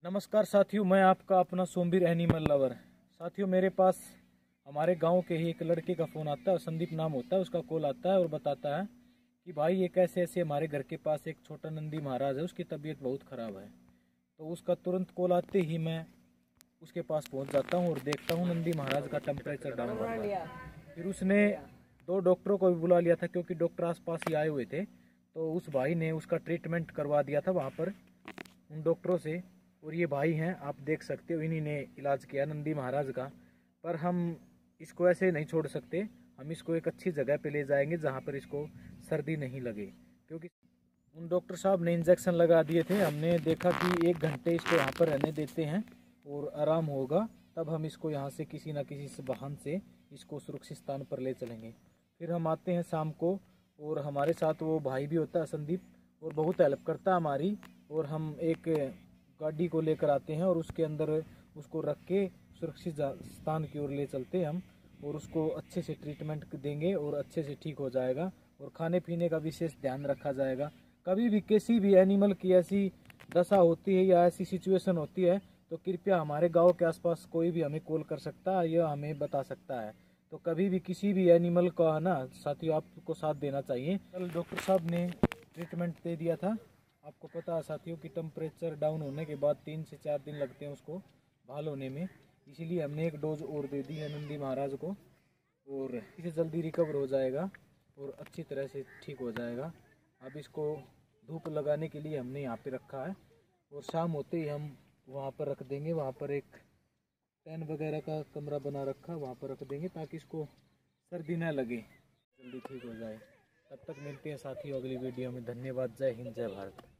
नमस्कार साथियों, मैं आपका अपना सोमवीर एनिमल लवर। साथियों, मेरे पास हमारे गांव के ही एक लड़के का फ़ोन आता है, संदीप नाम होता है उसका। कॉल आता है और बताता है कि भाई ये कैसे ऐसे हमारे घर के पास एक छोटा नंदी महाराज है, उसकी तबीयत बहुत ख़राब है। तो उसका तुरंत कॉल आते ही मैं उसके पास पहुंच जाता हूं और देखता हूं नंदी महाराज का टेम्परेचर डाउन हो रहा है। फिर उसने 2 डॉक्टरों को भी बुला लिया था, क्योंकि डॉक्टर आसपास ही आए हुए थे। तो उस भाई ने उसका ट्रीटमेंट करवा दिया था वहाँ पर उन डॉक्टरों से। और ये भाई हैं, आप देख सकते हो, इन्हीं ने इलाज किया नंदी महाराज का। पर हम इसको ऐसे नहीं छोड़ सकते, हम इसको एक अच्छी जगह पे ले जाएंगे जहाँ पर इसको सर्दी नहीं लगे। क्योंकि उन डॉक्टर साहब ने इंजेक्शन लगा दिए थे, हमने देखा कि 1 घंटे इसको यहाँ पर रहने देते हैं और आराम होगा, तब हम इसको यहाँ से किसी न किसी वाहन से इसको सुरक्षित स्थान पर ले चलेंगे। फिर हम आते हैं शाम को, और हमारे साथ वो भाई भी होता है संदीप, और बहुत हेल्प करता है हमारी। और हम एक गाड़ी को लेकर आते हैं और उसके अंदर उसको रख के सुरक्षित स्थान की ओर ले चलते हैं हम, और उसको अच्छे से ट्रीटमेंट देंगे और अच्छे से ठीक हो जाएगा। और खाने पीने का विशेष ध्यान रखा जाएगा। कभी भी किसी भी एनिमल की ऐसी दशा होती है या ऐसी सिचुएशन होती है तो कृपया हमारे गांव के आसपास कोई भी हमें कॉल कर सकता है या हमें बता सकता है। तो कभी भी किसी भी एनिमल का ना साथियों आपको साथ देना चाहिए। कल डॉक्टर साहब ने ट्रीटमेंट दे दिया था। आपको पता है साथियों कि टेम्परेचर डाउन होने के बाद 3 से 4 दिन लगते हैं उसको बहाल होने में। इसीलिए हमने एक डोज और दे दी है नंदी महाराज को, और इसे जल्दी रिकवर हो जाएगा और अच्छी तरह से ठीक हो जाएगा। अब इसको धूप लगाने के लिए हमने यहाँ पे रखा है, और शाम होते ही हम वहाँ पर रख देंगे। वहाँ पर एक टेन वगैरह का कमरा बना रखा है, वहाँ पर रख देंगे ताकि इसको सर्दी न लगे, जल्दी ठीक हो जाए। तब तक मिलते हैं साथियों अगली वीडियो में। धन्यवाद। जय हिंद, जय भारत।